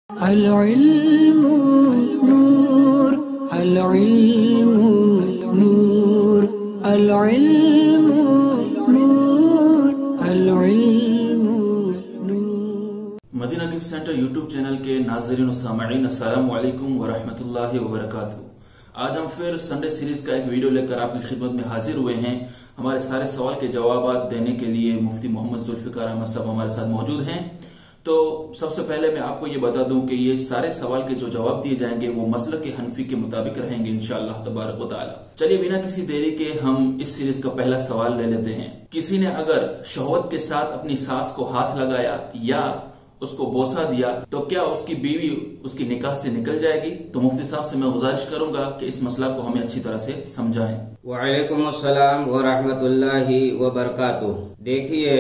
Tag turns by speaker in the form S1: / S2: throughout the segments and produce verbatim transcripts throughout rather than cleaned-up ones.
S1: العلم Noor ul Ilm Noor ul Ilm Noor ul Ilm Noor
S2: Madina gift centre YouTube channel کے ناظرین و سامعین، السلام علیکم ورحمۃ اللہ وبرکاتہ۔ آج ہم پھر سنڈے سیریز کا ایک ویڈیو لے کر آپ کی خدمت میں حاضر ہوئے ہیں۔ ہمارے سارے سوال کے جوابات دینے کے لیے مفتی محمد ذوالفقار احمد صاحب ہمارے ساتھ موجود ہیں۔ تو سب سے پہلے میں آپ کو یہ بتا دوں کہ یہ سارے سوال کے جو جواب دیے جائیں گے وہ مسلک حنفی کے مطابق رہیں گے انشاءاللہ تبارک و تعالی۔ چلیے بنا کسی دیری کے ہم اس سیریز کا پہلا سوال لے لیتے ہیں۔ کسی نے اگر شہوت کے ساتھ اپنی ساس کو ہاتھ لگایا یا اس کو بوسہ دیا تو کیا اس کی بیوی اس کی نکاح سے نکل جائے گی؟ تو مفتی صاحب سے میں گزارش کروں گا کہ اس مسئلہ کو ہمیں اچھی طرح سے سمجھائیں۔
S3: وعلیکم السلام ورحمۃ اللہ وبرکاتہ۔ دیکھیے،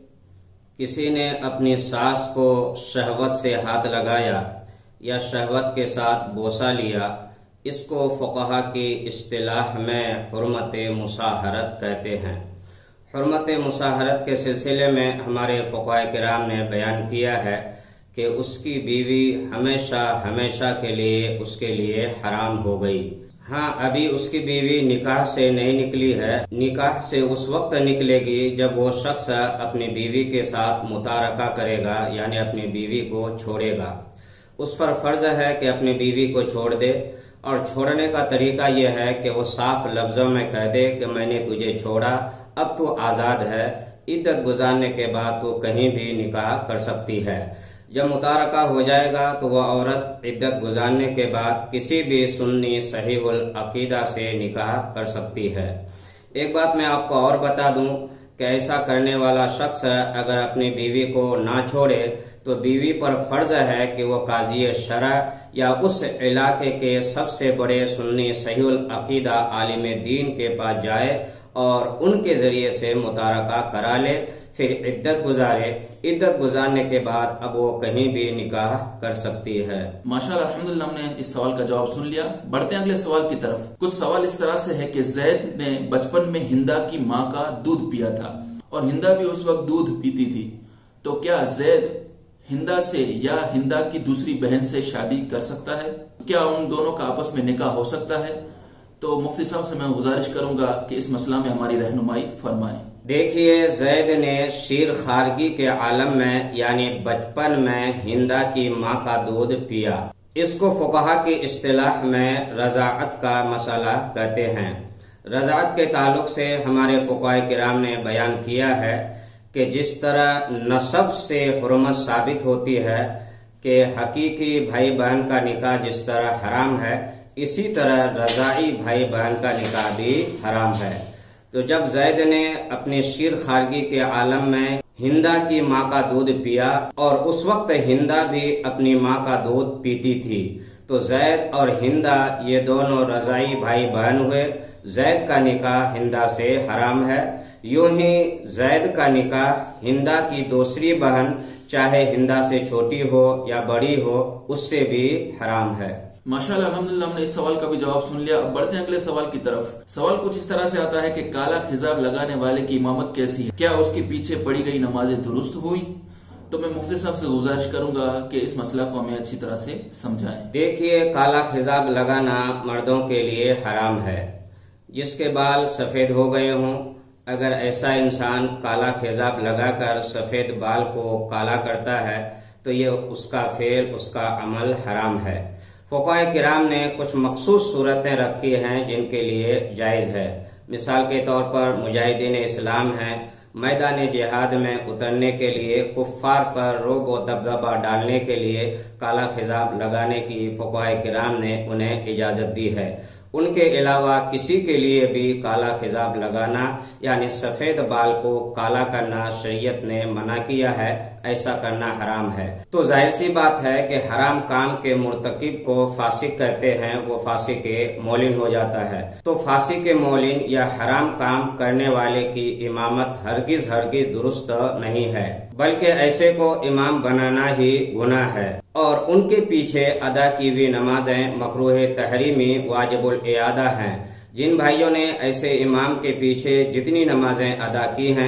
S3: کسی نے اپنی ساس کو شہوت سے ہاتھ لگایا یا شہوت کے ساتھ بوسہ لیا، اس کو فقہا کی اصطلاح میں حرمت مصاہرت کہتے ہیں۔ حرمت مصاہرت کے سلسلے میں ہمارے فقہاء کرام نے بیان کیا ہے کہ اس کی بیوی ہمیشہ ہمیشہ کے لیے اس کے لیے حرام ہو گئی۔ ہاں، ابھی اس کی بیوی نکاح سے نہیں نکلی ہے، نکاح سے اس وقت نکلے گی جب وہ شخص اپنی بیوی کے ساتھ متارکہ کرے گا، یعنی اپنی بیوی کو چھوڑے گا۔ اس پر فرض ہے کہ اپنی بیوی کو چھوڑ دے، اور چھوڑنے کا طریقہ یہ ہے کہ وہ صاف لفظوں میں کہہ دے کہ میں نے تجھے چھوڑا، اب تو آزاد ہے۔ عدت گزارنے کے بعد تو کہیں بھی نکاح کر سکتی ہے۔ جب متارکہ ہو جائے گا تو وہ عورت عدت گزارنے کے بعد کسی بھی سنی صحیح العقیدہ سے نکاح کر سکتی ہے۔ ایک بات میں آپ کو اور بتا دوں کہ ایسا کرنے والا شخص اگر اپنی بیوی کو نہ چھوڑے تو بیوی پر فرض ہے کہ وہ قاضی شرع یا اس علاقے کے سب سے بڑے سنی صحیح العقیدہ عالم دین کے پاس جائے اور ان کے ذریعے سے متارکہ کرا لے، پھر عدت گزارے۔ عدت گزارنے کے بعد اب وہ کہیں بھی نکاح کر سکتی ہے۔
S2: ماشاءاللہ، الحمدللہ ہم نے اس سوال کا جواب سن لیا۔ بڑھتے ہیں اگلے سوال کی طرف۔ کچھ سوال اس طرح سے ہے کہ زید نے بچپن میں ہندا کی ماں کا دودھ پیا تھا اور ہندا بھی اس وقت دودھ پیتی تھی، تو کیا زید ہندا سے یا ہندا کی دوسری بہن سے شادی کر سکتا ہے؟ کیا ان دونوں کا آپس میں نکاح ہو سکتا ہے؟ تو مفتی صاحب سے میں گزارش کروں گا کہ اس مسئلہ میں ہماری رہنمائی فرمائیں۔
S3: دیکھیے، زید نے شیر خارگی کے عالم میں یعنی بچپن میں ہندا کی ماں کا دودھ پیا۔ اس کو فقہا کی اصطلاح میں رضاعت کا مسئلہ کہتے ہیں۔ رضاعت کے تعلق سے ہمارے فقہاء کرام نے بیان کیا ہے کہ جس طرح نسب سے حرمت ثابت ہوتی ہے کہ حقیقی بھائی بہن کا نکاح جس طرح حرام ہے، اسی طرح رضاعی بھائی بہن کا نکاح بھی حرام ہے۔ تو جب زید نے اپنی شیر خارگی کے عالم میں ہندا کی ماں کا دودھ پیا اور اس وقت ہندا بھی اپنی ماں کا دودھ پیتی تھی، تو زید اور ہندا یہ دونوں رضاعی بھائی بہن ہوئے۔ زید کا نکاح ہندا سے حرام ہے۔ یوں ہی زید کا نکاح ہندا کی دوسری بہن چاہے ہندا سے چھوٹی ہو یا بڑی ہو اس سے بھی حرام ہے۔
S2: ماشاءاللہ، الحمدللہ ہم نے اس سوال کا بھی جواب سن لیا۔ اب بڑھتے ہیں اگلے سوال کی طرف۔ سوال کچھ اس طرح سے آتا ہے کہ کالا خضاب لگانے والے کی امامت کیسی ہے؟ کیا اس کے پیچھے پڑی گئی نمازیں درست ہوئی؟ تو میں مفتی صاحب سے گزارش کروں گا کہ اس مسئلہ کو ہمیں اچھی طرح سے سمجھائیں۔
S3: دیکھیے، کالا خضاب لگانا مردوں کے لیے حرام ہے۔ جس کے بال سفید ہو گئے ہوں، اگر ایسا انسان کالا خضاب لگا کر سفید بال کو کالا کرتا ہے تو یہ اس کا فعل، اس کا عمل حرام ہے۔ فقہاء کرام نے کچھ مخصوص صورتیں رکھی ہیں جن کے لیے جائز ہے۔ مثال کے طور پر مجاہدین اسلام ہیں، میدان جہاد میں اترنے کے لیے کفار پر رعب و دبدبہ ڈالنے کے لیے کالا خضاب لگانے کی فقہاء کرام نے انہیں اجازت دی ہے۔ ان کے علاوہ کسی کے لیے بھی کالا خضاب لگانا یعنی سفید بال کو کالا کرنا شریعت نے منع کیا ہے، ایسا کرنا حرام ہے۔ تو ظاہر سی بات ہے کہ حرام کام کے مرتکب کو فاسق کہتے ہیں، وہ فاسق مولن ہو جاتا ہے۔ تو فاسق مولن یا حرام کام کرنے والے کی امامت ہرگز ہرگز درست نہیں ہے، بلکہ ایسے کو امام بنانا ہی گناہ ہے، اور ان کے پیچھے ادا کی ہوئی نمازیں مکروہ تحریمی واجب الاعادہ ہیں۔ جن بھائیوں نے ایسے امام کے پیچھے جتنی نمازیں ادا کی ہیں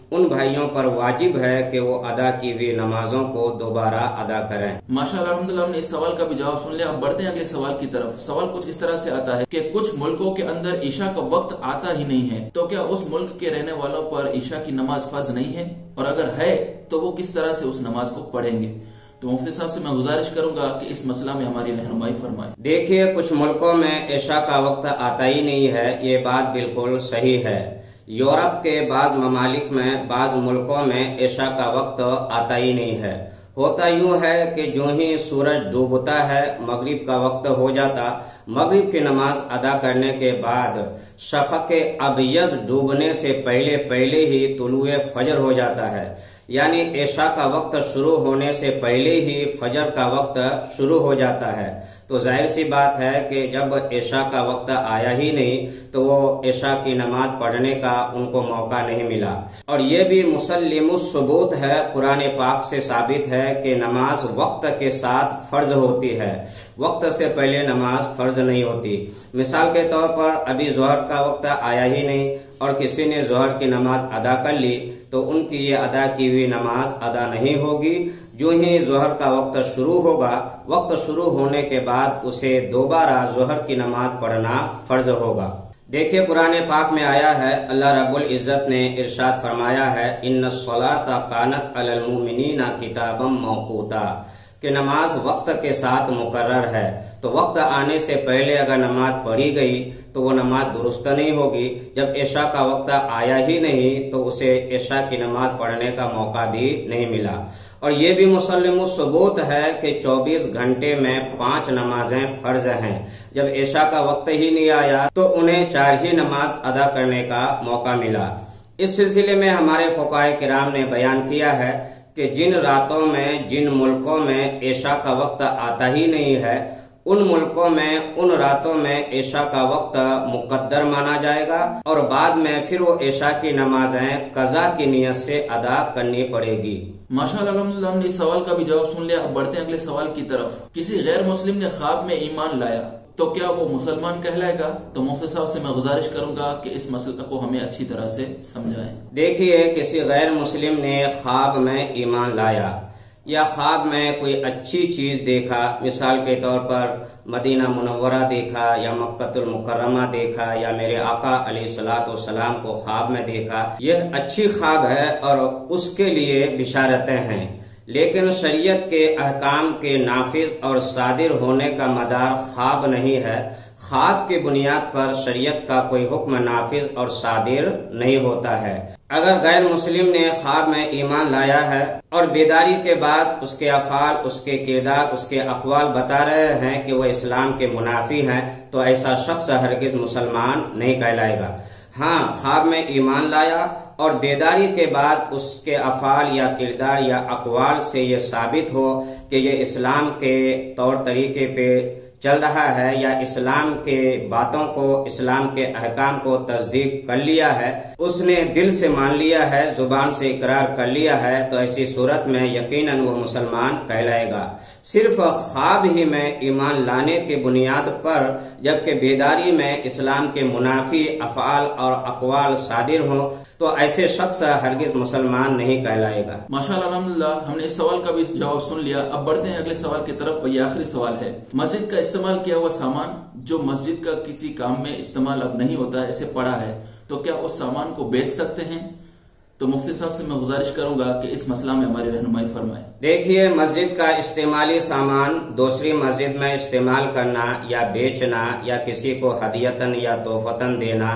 S3: ان بھائیوں پر واجب ہے کہ وہ ادا کی ہوئی نمازوں کو دوبارہ ادا کریں۔
S2: ماشاءاللہ الحمدللہ ہم نے اس سوال کا بھی جواب سن لیا۔ اب بڑھتے ہیں اگلے سوال کی طرف۔ سوال کچھ اس طرح سے آتا ہے کہ کچھ ملکوں کے اندر عشاء کا وقت آتا ہی نہیں ہے، تو کیا اس ملک کے رہنے والوں پر عشاء کی نماز فرض نہیں ہے، اور اگر ہے تو وہ کس طرح سے اس نماز کو پڑھیں گے؟ تو مفتی صاحب سے میں گزارش کروں گا کہ اس مسئلہ میں ہماری رہنمائی فرمائیں۔
S3: دیکھیے، کچھ ملکوں میں عشاء کا وقت آتا ہی نہیں ہے، یہ بات بالکل صحیح ہے۔ یورپ کے بعض ممالک میں، بعض ملکوں میں عشاء کا وقت آتا ہی نہیں ہے۔ ہوتا یوں ہے کہ جو ہی سورج ڈوبتا ہے مغرب کا وقت ہو جاتا، مغرب کی نماز ادا کرنے کے بعد شفق ابیض ڈوبنے سے پہلے پہلے ہی طلوع فجر ہو جاتا ہے، یعنی عشاء کا وقت شروع ہونے سے پہلے ہی فجر کا وقت شروع ہو جاتا ہے۔ تو ظاہر سی بات ہے کہ جب عشاء کا وقت آیا ہی نہیں تو وہ عشاء کی نماز پڑھنے کا ان کو موقع نہیں ملا۔ اور یہ بھی مسلم الثبوت ہے، قرآن پاک سے ثابت ہے کہ نماز وقت کے ساتھ فرض ہوتی ہے، وقت سے پہلے نماز فرض نہیں ہوتی۔ مثال کے طور پر ابھی ظہر کا وقت آیا ہی نہیں اور کسی نے ظہر کی نماز ادا کر لی تو ان کی یہ ادا کی ہوئی نماز ادا نہیں ہوگی۔ جو ہی ظہر کا وقت شروع ہوگا، وقت شروع ہونے کے بعد اسے دوبارہ ظہر کی نماز پڑھنا فرض ہوگا۔ دیکھیے، قرآن پاک میں آیا ہے، اللہ رب العزت نے ارشاد فرمایا ہے، ان الصلاۃ کانت علی المؤمنین کتابا موقوتا، کہ نماز وقت کے ساتھ مقرر ہے۔ تو وقت آنے سے پہلے اگر نماز پڑھی گئی تو وہ نماز درست نہیں ہوگی۔ جب عشاء کا وقت آیا ہی نہیں تو اسے عشاء کی نماز پڑھنے کا موقع بھی نہیں ملا۔ اور یہ بھی مسلم الثبوت ہے کہ چوبیس گھنٹے میں پانچ نمازیں فرض ہیں۔ جب عشاء کا وقت ہی نہیں آیا تو انہیں چار ہی نماز ادا کرنے کا موقع ملا۔ اس سلسلے میں ہمارے فقہائے کرام نے بیان کیا ہے کہ جن راتوں میں، جن ملکوں میں عشاء کا وقت آتا ہی نہیں ہے، ان ملکوں میں، ان راتوں میں عشاء کا وقت مقدر مانا جائے گا اور بعد میں پھر وہ عشاء کی نمازیں قضا کی نیت سے ادا کرنی پڑے گی۔
S2: ماشاءاللہ الحمدللہ ہم نے اس سوال کا بھی جواب سن لیا۔ اب بڑھتے ہیں اگلے سوال کی طرف۔ کسی غیر مسلم نے خواب میں ایمان لایا تو کیا وہ مسلمان کہلائے گا؟ تو مفتی صاحب سے میں گزارش کروں گا کہ اس مسئلہ کو ہمیں اچھی طرح سے سمجھائیں۔
S3: دیکھیے، کسی غیر مسلم نے خواب میں ایمان لایا یا خواب میں کوئی اچھی چیز دیکھا، مثال کے طور پر مدینہ منورہ دیکھا یا مکہ المکرمہ دیکھا یا میرے آقا علیہ الصلوۃ والسلام کو خواب میں دیکھا، یہ اچھی خواب ہے اور اس کے لیے بشارتیں ہیں، لیکن شریعت کے احکام کے نافذ اور صادر ہونے کا مدار خواب نہیں ہے۔ خواب کی بنیاد پر شریعت کا کوئی حکم نافذ اور صادر نہیں ہوتا ہے۔ اگر غیر مسلم نے خواب میں ایمان لایا ہے اور بیداری کے بعد اس کے افعال، اس کے کردار، اس کے اقوال بتا رہے ہیں کہ وہ اسلام کے منافی ہیں، تو ایسا شخص ہرگز مسلمان نہیں کہلائے گا۔ ہاں، خواب میں ایمان لایا اور بیداری کے بعد اس کے افعال یا کردار یا اقوال سے یہ ثابت ہو کہ یہ اسلام کے طور طریقے پہ چل رہا ہے یا اسلام کے باتوں کو، اسلام کے احکام کو تصدیق کر لیا ہے، اس نے دل سے مان لیا ہے، زبان سے اقرار کر لیا ہے، تو ایسی صورت میں یقیناً وہ مسلمان کہلائے گا۔ صرف خواب ہی میں ایمان لانے کی بنیاد پر جبکہ بیداری میں اسلام کے منافی افعال اور اقوال صادر ہوں تو ایسے شخص ہرگز مسلمان نہیں کہلائے گا۔
S2: ماشاءاللہ الحمدللہ ہم نے اس سوال کا بھی جواب سن لیا۔ اب بڑھتے ہیں اگلے سوال کی طرف، اور یہ آخری سوال ہے۔ مسجد کا استعمال کیا ہوا سامان جو مسجد کا کسی کام میں استعمال اب نہیں ہوتا ہے، اسے پڑا ہے، تو کیا اس سامان کو بیچ سکتے ہیں؟ تو مفتی صاحب سے میں گزارش کروں گا کہ اس مسئلہ میں ہماری رہنمائی فرمائیں۔
S3: دیکھیے، مسجد کا استعمالی سامان دوسری مسجد میں استعمال کرنا یا بیچنا یا کسی کو ہدیتاً یا تحفتاً دینا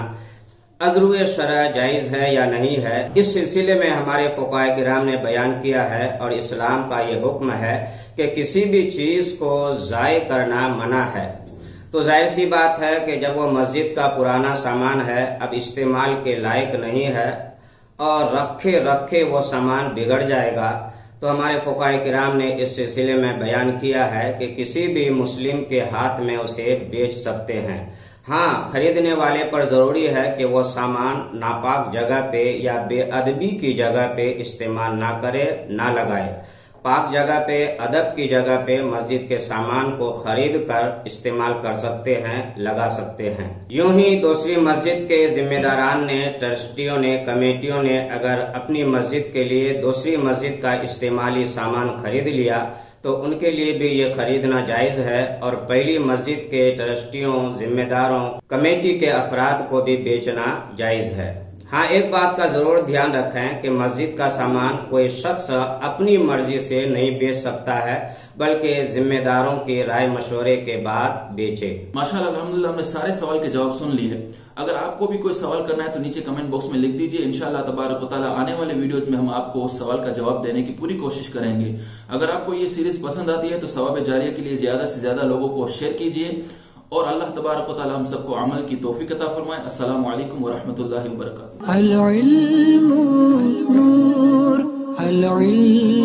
S3: ازروع شرع جائز ہے یا نہیں ہے، اس سلسلے میں ہمارے فقہائے کرام نے بیان کیا ہے، اور اسلام کا یہ حکم ہے کہ کسی بھی چیز کو ضائع کرنا منع ہے۔ تو ظاہر سی بات ہے کہ جب وہ مسجد کا پرانا سامان ہے، اب استعمال کے لائق نہیں ہے اور رکھے رکھے وہ سامان بگڑ جائے گا، تو ہمارے فقہائے کرام نے اس سلسلے میں بیان کیا ہے کہ کسی بھی مسلم کے ہاتھ میں اسے بیچ سکتے ہیں۔ ہاں، خریدنے والے پر ضروری ہے کہ وہ سامان ناپاک جگہ پہ یا بے ادبی کی جگہ پہ استعمال نہ کرے، نہ لگائے۔ پاک جگہ پہ، ادب کی جگہ پہ مسجد کے سامان کو خرید کر استعمال کر سکتے ہیں، لگا سکتے ہیں۔ یوں ہی دوسری مسجد کے ذمہ داران نے، ٹرسٹیوں نے، کمیٹیوں نے اگر اپنی مسجد کے لیے دوسری مسجد کا استعمالی سامان خرید لیا تو ان کے لیے بھی یہ خریدنا جائز ہے، اور پہلی مسجد کے ٹرسٹیوں، ذمہ داروں، کمیٹی کے افراد کو بھی بیچنا جائز ہے۔ ہاں، ایک بات کا ضرور دھیان رکھیں کہ مسجد کا سامان کوئی شخص اپنی مرضی سے نہیں بیچ سکتا ہے، بلکہ ذمہ داروں کی رائے مشورے کے بعد بیچے۔
S2: ماشاءاللہ، الحمدللہ ہم نے سارے سوال کے جواب سن لیے۔ اگر آپ کو بھی کوئی سوال کرنا ہے تو نیچے کمنٹ باکس میں لکھ دیجئے، انشاءاللہ تبارک و تعالی آنے والے ویڈیوز میں ہم آپ کو اس سوال کا جواب دینے کی پوری کوشش کریں گے۔ اگر آپ کو یہ سیریز پسند آتی ہے تو ثواب جاریہ کے لیے زیادہ سے زیادہ لوگوں کو شیئر کیجئے، اور اللہ تبارک و تعالی ہم سب کو عمل کی توفیق عطا فرمائے۔ السلام علیکم ورحمۃ اللہ وبرکاتہ۔
S1: العلم نور، العلم